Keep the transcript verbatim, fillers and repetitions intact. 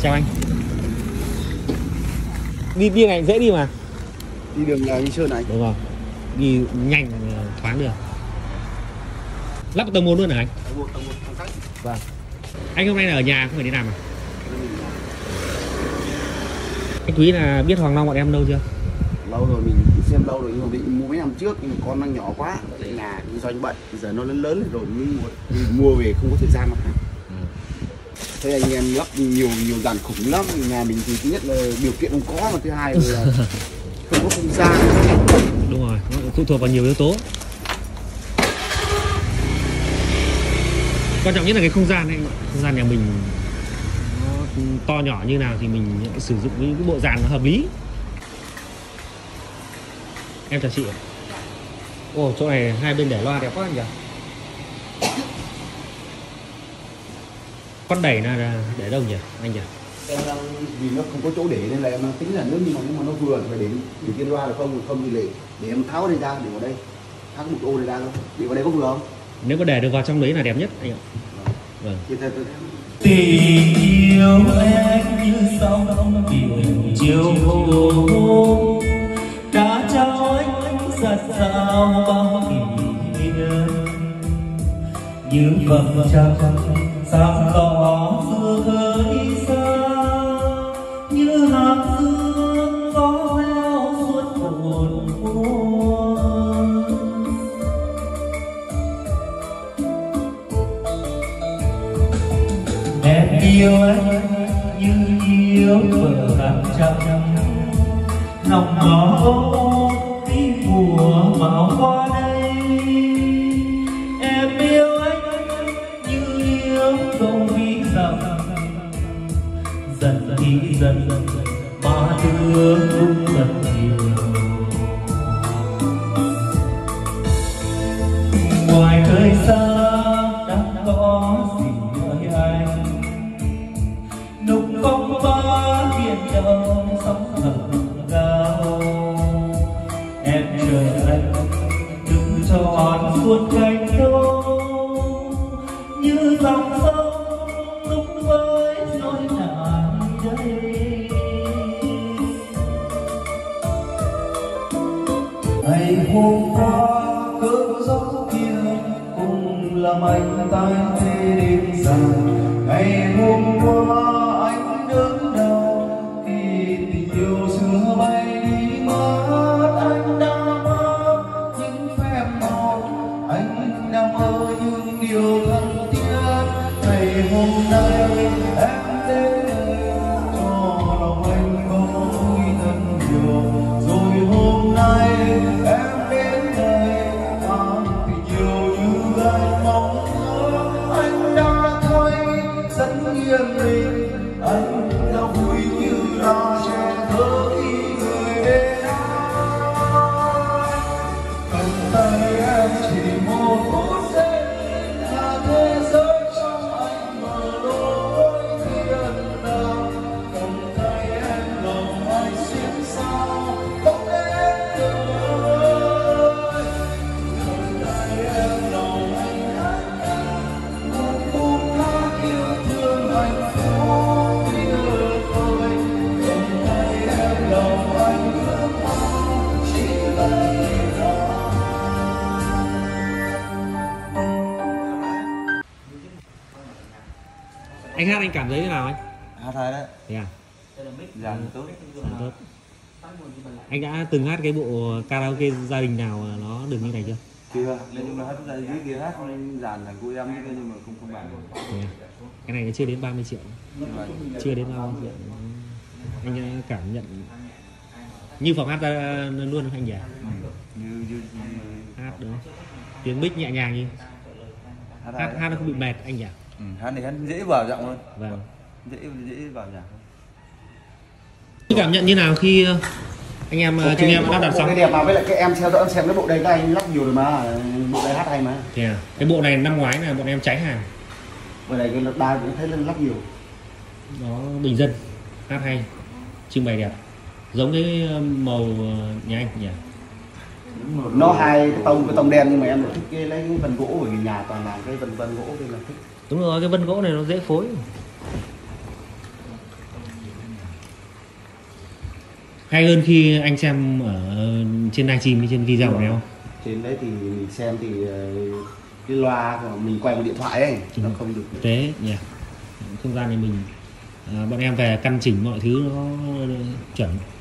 chào anh. Đi đi này dễ đi mà. Đi đường là đi Sơn này. Đúng rồi. Đi nhanh thoáng được. Lắp tầng một luôn hả anh? Tầng một, tầng một, tầng khách. Vâng. Anh hôm nay là ở nhà không phải đi làm à? Anh Quý là biết Hoàng Long bọn em lâu chưa? Lâu rồi, mình xem lâu rồi nhưng mà định mua mấy năm trước nhưng mà con đang nhỏ quá, tại nhà đi doanh bệnh, giờ nó lớn lớn rồi mới mua, mua về không có thời gian mà. Ừ. Thế anh em lắp nhiều nhiều dàn khủng lắm, nhà mình thì thứ nhất là điều kiện không có mà thứ hai là không có không gian. Đúng rồi, nó phụ thuộc vào nhiều yếu tố. Quan trọng nhất là cái không gian ấy, không gian nhà mình nó to nhỏ như nào thì mình sử dụng cái bộ dàn nó hợp lý. Em chào chị. Ồ, chỗ này hai bên để loa đẹp quá anh nhỉ. Con đẩy là để đâu nhỉ anh nhỉ? Em đang vì nó không có chỗ để nên là em đang tính là nếu như mà nhưng mà nó vừa thì phải để để trên loa được không, không thì để để em tháo đây ra để vào đây, tháo một ô này ra không? Để vào đây có vừa không? Nếu có để được vào trong đấy là đẹp nhất anh ạ. Vâng. Tình yêu em như sóng biển chiều hôm đã trao anh giặt rào bao kỷ niệm như vầng trăng sáng tỏ xưa khơi xa, như hạt sương gió leo suốt một mùa. Em yêu anh như yêu vợ hàng trăm, lòng ngỏ đi mùa màu hoa đây. Em yêu anh như yêu câu ví dặm, dần đi dần mà thương cũng dần nhiều. Ngoài khơi xa đang có gì với anh, nục phong ba biển đông sóng thần cao. Em chờ anh đừng tròn suốt cánh đô, như dòng sông lúc với nỗi nản đây. Ngày hôm qua cơn gió kia cùng làm anh tay tê đêm dài. Ngày hôm qua anh đớn đau khi tình yêu xưa bay đi mất. Anh đang mơ những phép màu, anh đang mơ những điều thân thiết. Ngày hôm nay em đến đây cho lòng anh có vui thật nhiều. Rồi hôm nay em đến đây mang tình yêu như anh mong ước. Anh đã thấy rất yên bình, anh đã vui như là trẻ thơ khi người bên anh. Cầm tay em chỉ một phút giây là thế giới trong anh mở lối thiên đàng. Cầm tay em lòng anh xuyên sao bóng đến đời. Cầm tay em lòng anh hát ca một khúc hát yêu thương hạnh phúc tuyệt vời. Cầm tay em lòng anh ước mong chỉ là đó. Anh hát anh cảm thấy thế nào anh? Hát hay đấy. Thế à? Dàn tốt. Dạ, tốt. Anh đã từng hát cái bộ karaoke gia đình nào nó được như này chưa? Chưa, nhưng mà hát ra dưới kia hát dàn thành cô em nhưng mà không không bằng. Thế à? Cái này chưa đến ba mươi triệu. Chưa đến ba mươi triệu. Anh cảm nhận như phòng hát ra luôn không anh nhỉ? Như, như, như... Hát đúng không? Tiếng mic nhẹ nhàng như hát, hát, hát nó không bị mệt anh nhỉ? Ừ, hát này hát dễ vào giọng luôn. Vâng. Dễ dễ vào nhạc. Cảm nhận như nào khi anh em okay, chúng em lắp đặt xong? Cái đẹp mà với lại cái em theo dõi em xem cái bộ đây các anh lắp nhiều rồi mà, bộ đây hát hay mà. Thế à? Cái bộ này năm ngoái là bọn em cháy hàng. Bộ này cái đa cũng thấy lắp nhiều. Nó bình dân, hát hay, trưng bày đẹp, giống cái màu nhà anh nhỉ? Nó hai cái tông cái tông đen nhưng mà em thích cái lấy cái vân gỗ bởi vì nhà toàn là cái vân vân gỗ nên là thích. Đúng rồi, cái vân gỗ này nó dễ phối. hay hơn khi anh xem ở trên livestream hay trên video này không? Trên đấy thì mình xem thì cái loa của mình quay bằng điện thoại ấy ừ. nó không được thế nhỉ. Yeah. Không gian này mình à, bọn em về căn chỉnh mọi thứ nó chuẩn.